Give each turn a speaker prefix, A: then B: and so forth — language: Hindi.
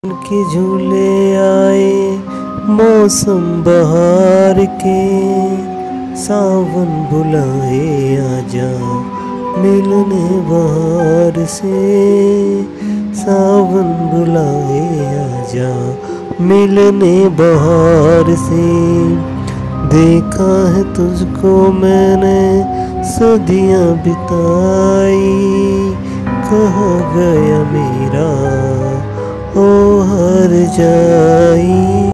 A: के झूले आए मौसम बहार के, सावन बुलाए आजा मिलने बहार से। सावन बुलाए आजा मिलने बहार से। देखा है तुझको मैंने सदियां बिताई, कहाँ गया मेरा ओ हर जाई।